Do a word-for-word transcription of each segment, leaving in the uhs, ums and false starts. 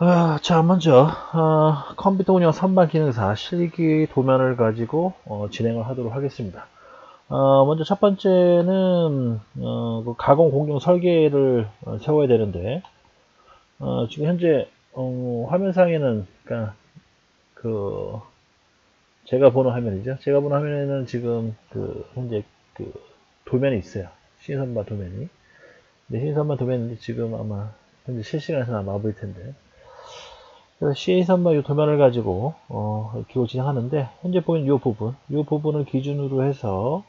아, 자, 먼저 어, 컴퓨터 운영 선반 기능사 실기 도면을 가지고 어, 진행을 하도록 하겠습니다. 어, 먼저 첫 번째는 어, 그 가공 공정 설계를 어, 세워야 되는데 어, 지금 현재 어, 화면상에는 그러니까 그 제가 보는 화면이죠. 제가 보는 화면에는 지금 그 현재 그 도면이 있어요. 신선반 도면이. 근데 신선반 도면이 지금 아마 현재 실시간에서 아마 마블일 텐데. 그래서 씨에이삼바 이 도면을 가지고 어, 기호 진행하는데 현재 보이는 이 부분, 이 부분을 기준으로 해서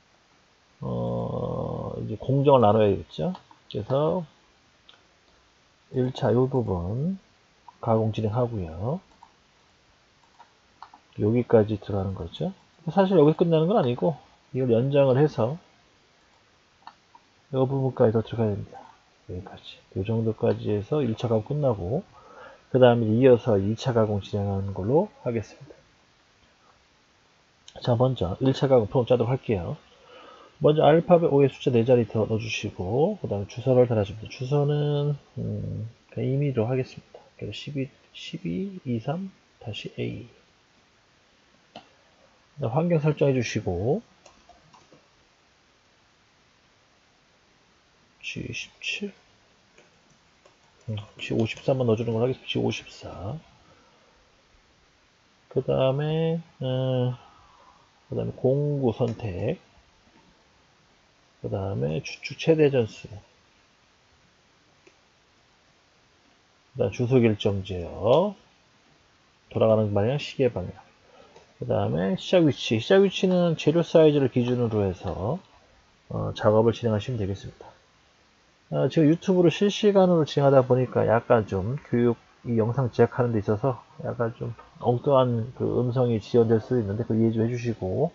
어, 이제 공정을 나눠야겠죠. 그래서 일 차 이 부분 가공 진행하고요. 여기까지 들어가는 거죠. 사실 여기 끝나는 건 아니고 이걸 연장을 해서 이 부분까지 더 들어가야 됩니다. 여기까지. 이 정도까지 해서 일 차 가공 끝나고 그 다음에 이어서 이 차 가공 진행하는 걸로 하겠습니다. 자, 먼저 일 차 가공 프롬 짜도록 할게요. 먼저 알파벳 오의 숫자 네 자리 더 넣어주시고 그 다음에 주소를 달아줍니다. 주소는 음, 임의로 하겠습니다. 그래서 십이, 십이, 이십삼, 다시 A. 환경 설정해 주시고 지 십칠, 음, 지 오십사만 넣어주는 걸 하겠습니다. 지 오십사. 그 다음에 어, 그 다음에 공구 선택. 그 다음에 추측 최대 전수. 그 다음 주소 결정 제어. 돌아가는 방향, 시계 방향. 그 다음에 시작 위치. 시작 위치는 재료 사이즈를 기준으로 해서 어, 작업을 진행하시면 되겠습니다. 어, 지금 유튜브로 실시간으로 진행하다 보니까 약간 좀 교육 이 영상 제작하는 데 있어서 약간 좀 엉뚱한 그 음성이 지연될 수도 있는데 그 이해 좀 해주시고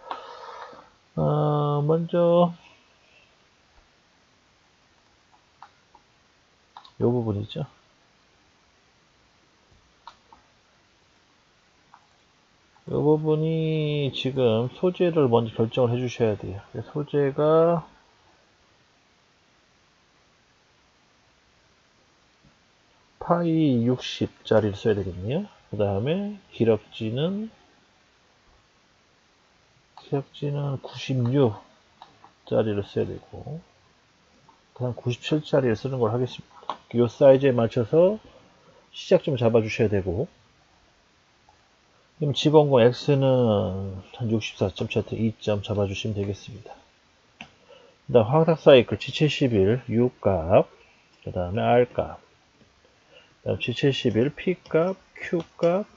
어, 먼저 이 부분이죠. 이 부분이 지금 소재를 먼저 결정을 해 주셔야 돼요. 소재가 파이 육십짜리를 써야 되겠네요. 그 다음에 기럭지는 기럭지는 구십육짜리를 써야 되고 그 다음 구십칠짜리를 쓰는 걸 하겠습니다. 이 사이즈에 맞춰서 시작 좀 잡아 주셔야 되고 그럼 지공공 X는 한 육십사 점 Z 이 점 잡아 주시면 되겠습니다. 그 다음 화학 사이클 지 칠십일 U 값, 그 다음에 R 값, 그 다음 지 칠십일 P 값, Q 값,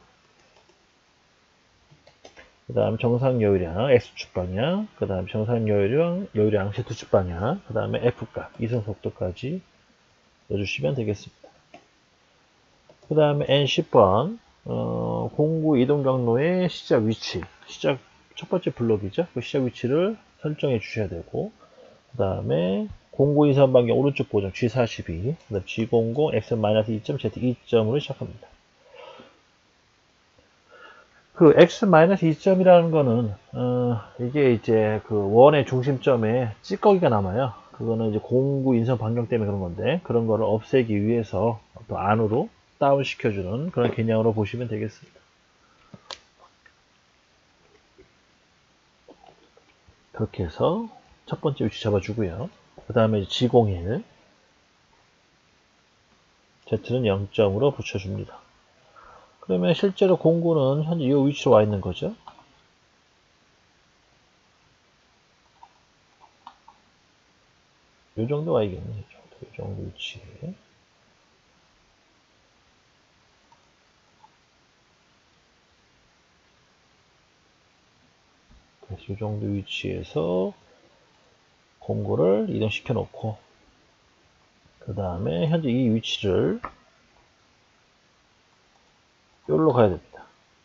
그 다음에 정상 여유량 X축 방향, 그 다음에 정상 여유량, 여유량 Z축 방향, 그 다음에 F 값, 이성 속도까지 넣어주시면 되겠습니다. 그 다음에 엔 십 번, 어, 공구 이동 경로의 시작 위치, 시작 첫 번째 블록이죠. 그 시작 위치를 설정해 주셔야 되고, 그 다음에 공구 이선 반경 오른쪽 보정 지 사십이, 그 다음 지 공공 X 이 점 Z 이 점으로 시작합니다. 그 X 이 점이라는 거는 어, 이게 이제 그 원의 중심점에 찌꺼기가 남아요. 그거는 이제 공구 인선 반경 때문에 그런 건데 그런 거를 없애기 위해서 또 안으로 다운 시켜주는 그런 개념으로 보시면 되겠습니다. 그렇게 해서 첫 번째 위치 잡아주고요. 그 다음에 지 공일 Z는 영 점으로 붙여줍니다. 그러면 실제로 공구는 현재 이 위치로 와 있는 거죠. 이 정도 와 있겠네. 이 정도, 이 정도 위치에. 이 정도 위치에서 공구를 이동시켜 놓고 그 다음에 현재 이 위치를 여기로 가야 됩니다.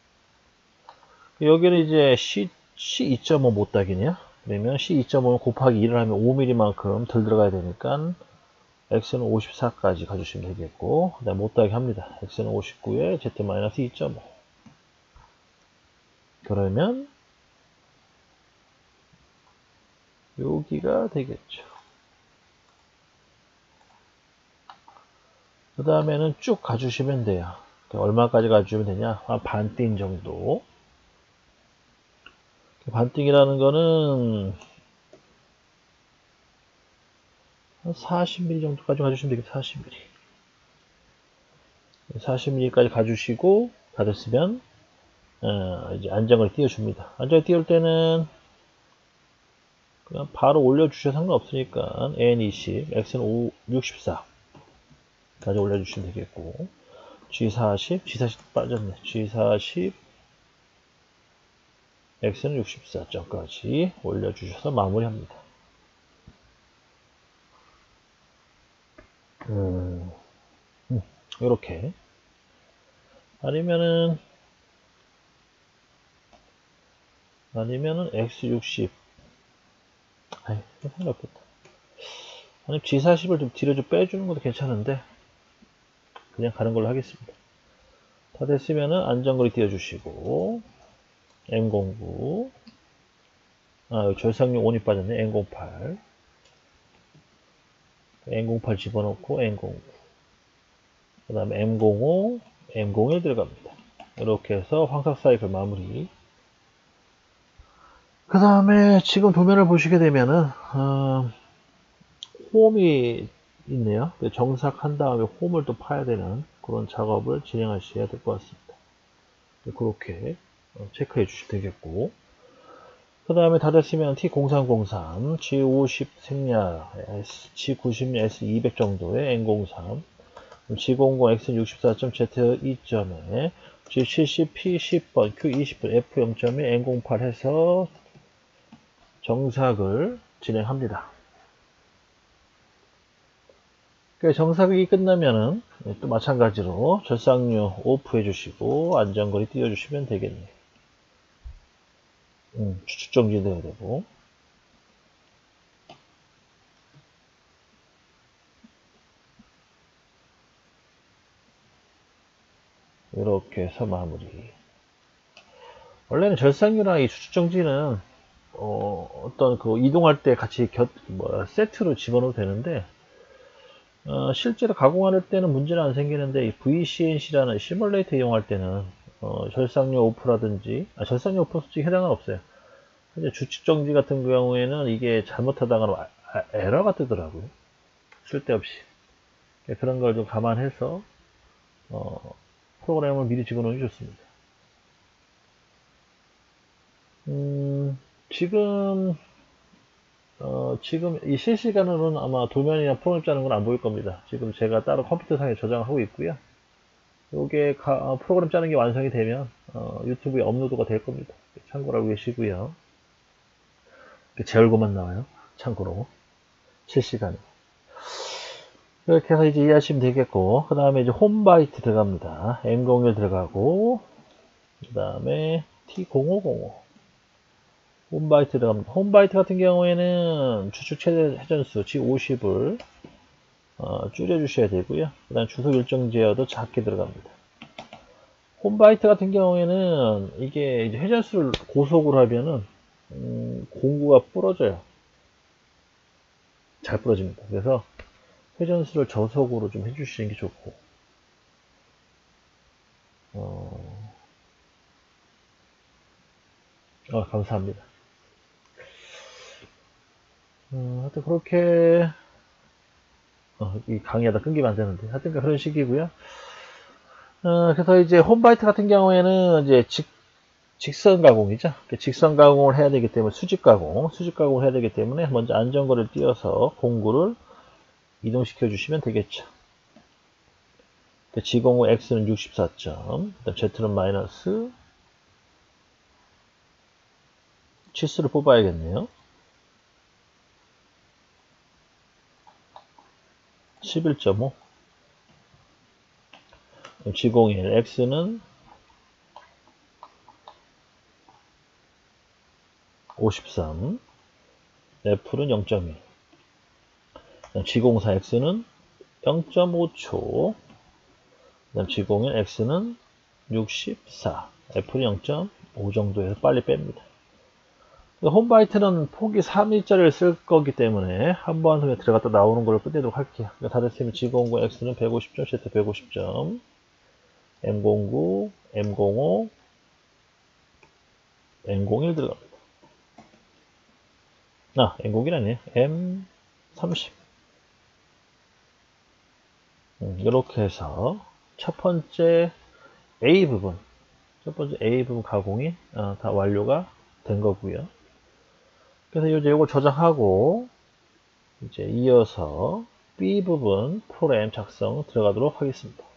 여기는 이제 C, 씨 이 점 오 못 따기냐? 그러면 씨 이 점 오 곱하기 이를 하면 오 밀리미터만큼 덜 들어가야 되니까 X는 오십사까지 가주시면 되겠고 그 다음 못 따기 합니다. X는 오십구에 Z 이 점 오 그러면 여기가 되겠죠. 그 다음에는 쭉 가주시면 돼요. 얼마까지 가주시면 되냐? 한 반띵 정도. 반띵이라는 거는 한 사십 밀리미터 정도까지 가주시면 되겠다. 사십 밀리미터. 사십 밀리미터까지 가주시고, 다 됐으면, 어, 이제 안정을 띄워줍니다. 안정을 띄울 때는, 그냥 바로 올려주셔도 상관없으니까, N 이십, X는 육십사. 까지 올려주시면 되겠고, G 사십, G 사십 빠졌네. G 사십, X는 육십사 점까지 올려주셔서 마무리합니다. 음, 음, 이렇게. 아니면은, 아니면은 X 육십. 아이, 상관없겠다. 아니면 G 사십을 좀 뒤로 좀 빼주는 것도 괜찮은데, 그냥 가는 걸로 하겠습니다. 다 됐으면은 안전거리 띄워주시고, 엠 공구. 아, 절삭용 온이 빠졌네. 엠 공팔. 엠 공팔 집어넣고, 엠 공구. 그 다음에 엠 공오, 엠 공일 들어갑니다. 이렇게 해서 황sắc 사이클 마무리. 그 다음에 지금 도면을 보시게 되면은, 어, 홈이 있네요. 정삭한 다음에 홈을 또 파야 되는 그런 작업을 진행하셔야 될 것 같습니다. 그렇게 체크해 주시면 되겠고, 그 다음에 다 됐으면 티 공삼공삼, 지 오십 생략, 지 구십, 에스 이백 정도의 엔 공삼, 지 공공, X는 육십사 점, Z 이 점에 지 칠십, 피 십 번, Q 이십 번, 에프 영 점이 엔 공팔 해서 정삭을 진행합니다. 정삭이 끝나면은 또 마찬가지로 절삭류 오프 해주시고 안전거리 띄워주시면 되겠네요. 음, 추측 정지돼야 되고. 이렇게 해서 마무리. 원래는 절삭류랑 이 추측 정지는 어, 어떤 그 이동할 때 같이 곁, 뭐, 세트로 집어넣어도 되는데, 어, 실제로 가공할 때는 문제는 안 생기는데, 이 브이씨엔씨라는 시뮬레이터 이용할 때는, 어, 절삭류 오프라든지, 아, 절삭류 오프 솔직히 해당은 없어요. 이제 주측 정지 같은 경우에는 이게 잘못하다가 아, 아, 에러가 뜨더라고요. 쓸데없이. 그런 걸 좀 감안해서, 어, 프로그램을 미리 집어넣으면 좋습니다. 음, 지금, 어, 지금 이 실시간으로는 아마 도면이나 프로그램 짜는 건 안 보일 겁니다. 지금 제가 따로 컴퓨터상에 저장하고 있고요. 이게 어, 프로그램 짜는 게 완성이 되면 어, 유튜브에 업로드가 될 겁니다. 참고로 알고 계시고요. 제 얼굴만 나와요. 참고로 실시간에. 이렇게 해서 이제 이해하시면 되겠고, 그 다음에 이제 홈바이트 들어갑니다. 엠 공일 들어가고, 그 다음에 티 공오공오. 홈바이트 들어갑니다. 홈바이트 같은 경우에는 주축 최대 회전수 지 오십을 어, 줄여주셔야 되고요. 그 다음 주소 일정 제어도 작게 들어갑니다. 홈바이트 같은 경우에는 이게 이제 회전수를 고속으로 하면은 음, 공구가 부러져요. 잘 부러집니다. 그래서 회전수를 저속으로 좀 해주시는 게 좋고, 어, 어, 감사합니다. 어, 하여튼 그렇게 어, 이 강의하다 끊기면 안 되는데 하여튼 그런 식이고요. 어, 그래서 이제 홈바이트 같은 경우에는 이제 직, 직선 가공이죠. 직선 가공을 해야 되기 때문에 수직 가공, 수직 가공을 해야 되기 때문에 먼저 안전거리를 띄워서 공구를 이동시켜 주시면 되겠죠. 지 공오 X는 육십사 점, Z는 마이너스 치수를 뽑아야겠네요. 십일 점 오. 지 공일 X는 오십삼, F는 영 점 이. 지 공사 X는 영 점 오 초, 지 공일 X는 육십사, F는 영 점 오 정도에서 빨리 뺍니다. 홈바이트는 폭이 삼 일짜리를 쓸 거기 때문에 한 번 후에 들어갔다 나오는 걸로 끝내도록 할게요. 다른 셈이 지 공구 X는 백오십 점, Z 백오십 점, 엠 공구, 엠 공오, 엠 공일 들어갑니다. 아, 엠 공일이네. 엠 삼십. 음, 이렇게 해서 첫 번째 A 부분, 첫 번째 A 부분 가공이 어, 다 완료가 된 거고요. 그래서 이제 이걸 저장하고 이제 이어서 B 부분 프로그램 작성 들어가도록 하겠습니다.